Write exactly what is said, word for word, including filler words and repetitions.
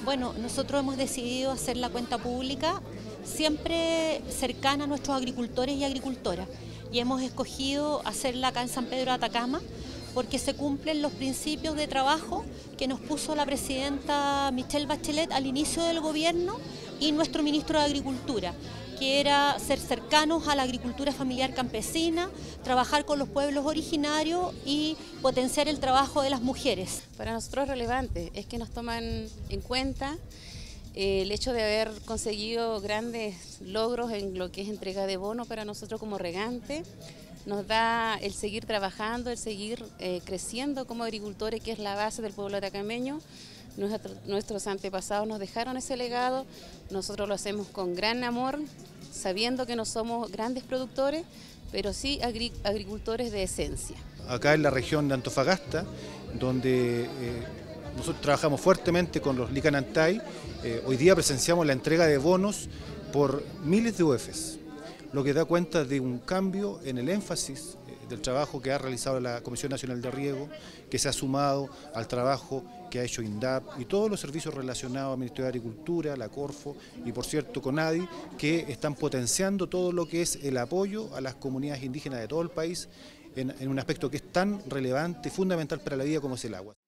Bueno, nosotros hemos decidido hacer la cuenta pública siempre cercana a nuestros agricultores y agricultoras y hemos escogido hacerla acá en San Pedro de Atacama porque se cumplen los principios de trabajo que nos puso la presidenta Michelle Bachelet al inicio del gobierno y nuestro ministro de Agricultura, que era ser cercanos a la agricultura familiar campesina, trabajar con los pueblos originarios y potenciar el trabajo de las mujeres. Para nosotros es relevante, es que nos toman en cuenta eh, el hecho de haber conseguido grandes logros en lo que es entrega de bonos para nosotros como regante. Nos da el seguir trabajando, el seguir eh, creciendo como agricultores, que es la base del pueblo atacameño. Nuestro, nuestros antepasados nos dejaron ese legado, nosotros lo hacemos con gran amor, sabiendo que no somos grandes productores, pero sí agri, agricultores de esencia. Acá en la región de Antofagasta, donde eh, nosotros trabajamos fuertemente con los Licanantay, eh, hoy día presenciamos la entrega de bonos por miles de U F Es, lo que da cuenta de un cambio en el énfasis del trabajo que ha realizado la Comisión Nacional de Riego, que se ha sumado al trabajo que ha hecho INDAP y todos los servicios relacionados al Ministerio de Agricultura, la Corfo y por cierto CONADI, que están potenciando todo lo que es el apoyo a las comunidades indígenas de todo el país en, en un aspecto que es tan relevante y fundamental para la vida como es el agua.